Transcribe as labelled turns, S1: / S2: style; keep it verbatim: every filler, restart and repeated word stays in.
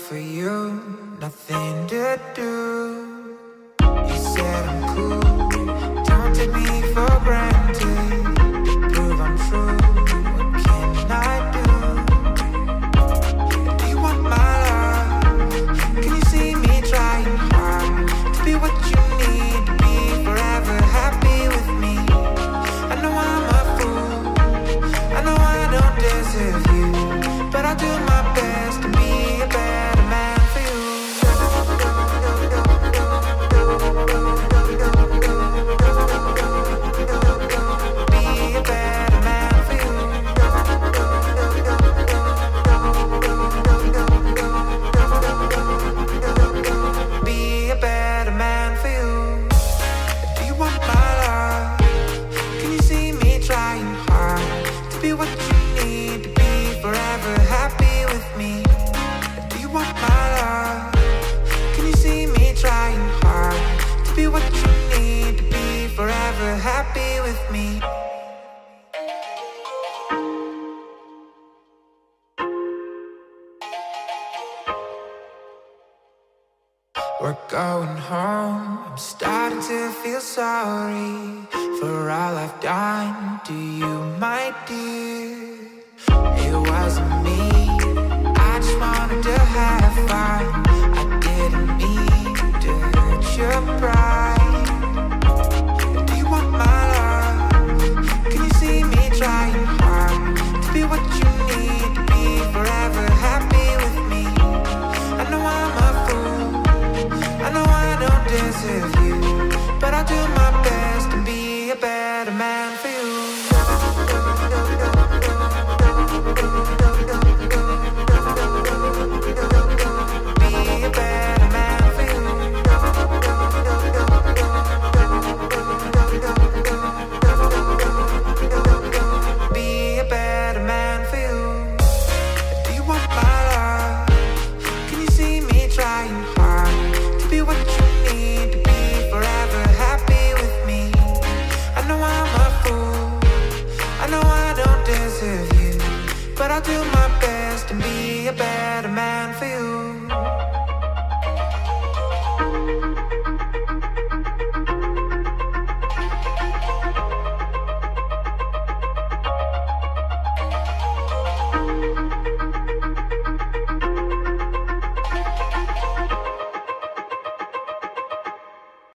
S1: for you, nothing to do. You said I'm cool, don't take me for granted. Prove I'm true, what can I do? Do you want my love? Can you see me trying hard to be what you need to be, forever happy with me? I know I'm a fool, I know I don't deserve you, but I'll do my best to be a better man for you. Be a better man for you. Be a better man for you. Do you want my love? Can you see me trying hard to be what you need to be, forever happy with me? Do you want my love? Can you see me trying hard to be what you need to be, forever happy with me? We're going home, I'm starting to feel sorry for all I've done to you, my dear. It wasn't me, I just wanted to have fun. I didn't mean to hurt your pride. Do you want my love? Can you see me trying hard to be what you need to be, forever happy with me? I know I'm a fool, I know I don't deserve